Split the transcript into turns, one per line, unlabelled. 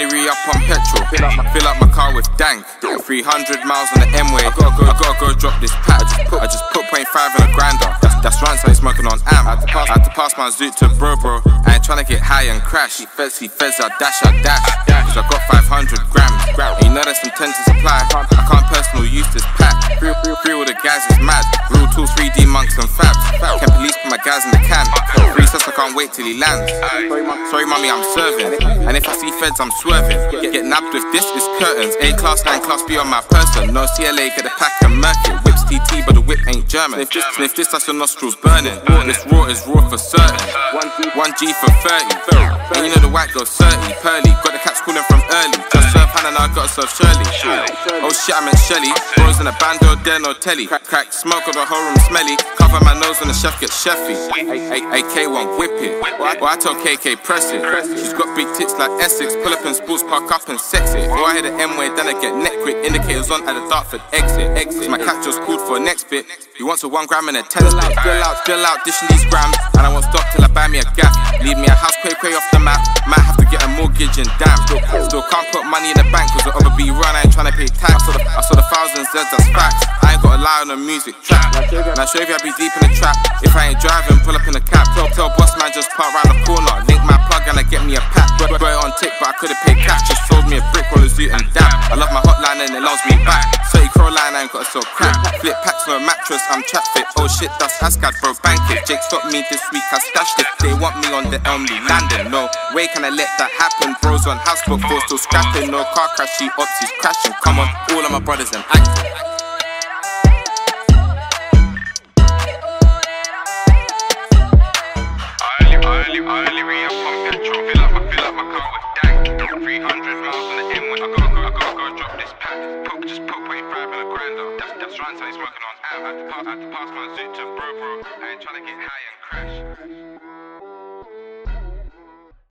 only re-up on petrol. Fill up my car with dank. 300 miles on the M-way. I gotta go drop this pack. I just put 0.5 in a grinder. That's right, so I ain't smoking on amp. I had to pass my zoot to bro. I ain't tryna get high and crash. He feds, I dash. Cause I got 500 grams. And you know that's some 10 to supply. I can't personal use this pack. Free all the guys is mad. Real tools, 3D monks and fabs. Can police put my guys in the can. Recess, I can't wait till he lands. Sorry mommy, I'm serving. And if I see feds, I'm swerving. Get nabbed with this, it's curtains. A class 9, class B on my person. No CLA, get a pack and murk it. Whips TT, but the whip ain't German. Sniff this, that's your nostrils burning. This raw is raw for certain. 1G for 30. And you know the white girl 30, pearly. Got the cats calling from early. Just serve Hannah, now I gotta serve Shirley. Oh shit, I meant Shelly. Bros in a bando, there no telly. Crack, smoke of the whole room smelly. Cover my nose when the chef gets chefy. AK1 whip it. Or I tell KK press it. She's got big tits like Essex. Pull up in sports park up and sex it. Or I hit the M-way, then I get neck quick. Indicators on at the Dartford exit. My cat just called for a next bit. He wants a 1 gram and a 10 split. Still out, dishing these grams. And I won't stop till I buy me a gap. Leave me a house quay off the map. Might have to get a mortgage and damn. Still can't put money in the bank cause the other be run, I ain't tryna pay tax. I saw the thousands, that's facts. I ain't gotta lie on the music track. Nash Wavey, I be deep in the trap. If I ain't driving, pull up in the cab. Tell boss man just park round the corner. Link my plug and I get me a pack. Got it on tick but I could've paid cash. Just sold me a brick, roll a zoot and dab. I love my hotline and it loves me back. 30 crow line, I ain't gotta sell crap. Flip packs for a mattress, I'm trap fit. Oh shit, that's Ascad bro, bank it. Jake stopped me this week, I stashed it. They want me on the Elmley landing. No way can I let that happen. Bros on houseboat, bro still scrapping. No car crash, she ops, he's crashing. Come on, all of my brothers and acting. I only re-up on petrol. Fill up my car with dank. 300 miles on the M-way. I gotta go drop this pack. Just put 0.5 in a grinder. That's right, so he's working on amp. I had to pass my zoot to bro. I ain't tryna get high and crash.